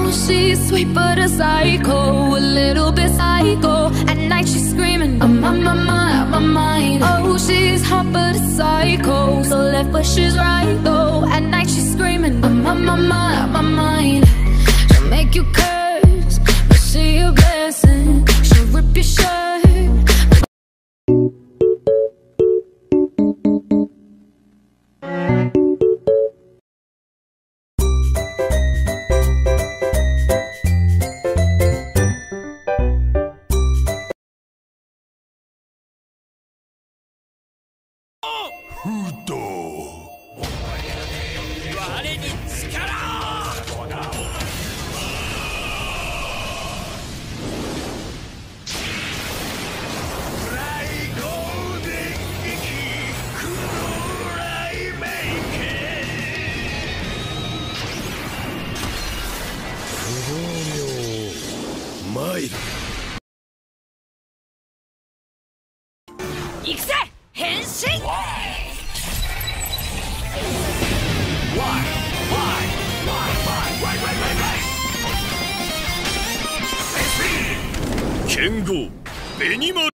she's sweet but a psycho, a little bit psycho. At night she's screaming, I'm on my mind, out my mind. Oh, she's hot but a psycho, so left but she's right though. At night she's screaming, I'm on my mind, out my mind. She'll make you curse, but she a blessing. She'll rip your shirt.行くぜ変身。剣豪紅丸。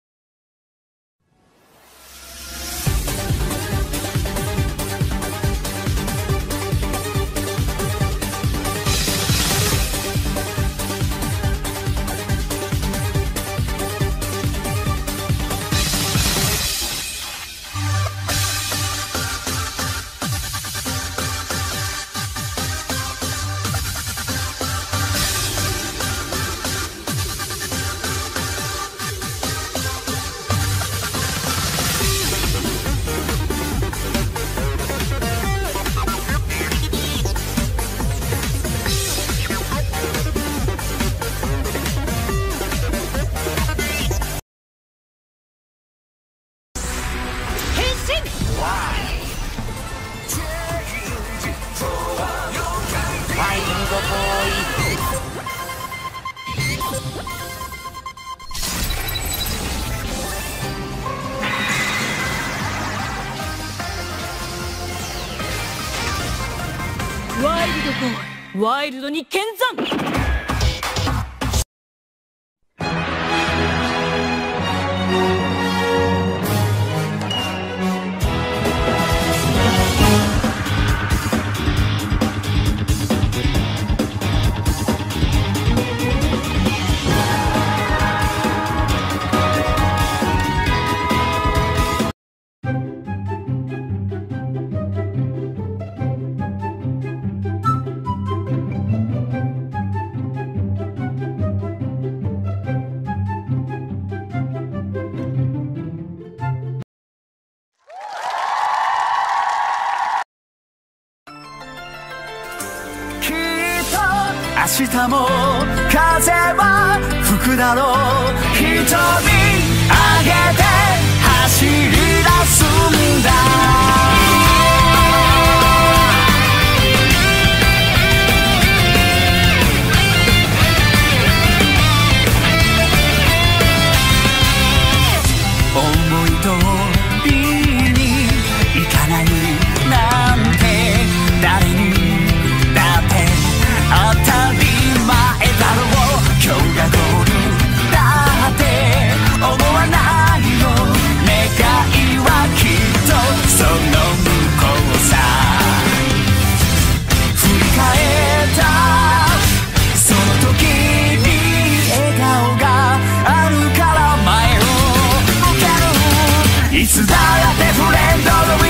ワイルドボーイ、ワイルドに剣山。 明日も風は吹くだろう。瞳上げて走り出すんだ。思い通りにいかないなんて誰にだって当たり前だろう。今日がゴールだって思わないよ。願いはきっとその向こうさ。振り返ったその時に笑顔があるから前を向ける。いつだってフレンドの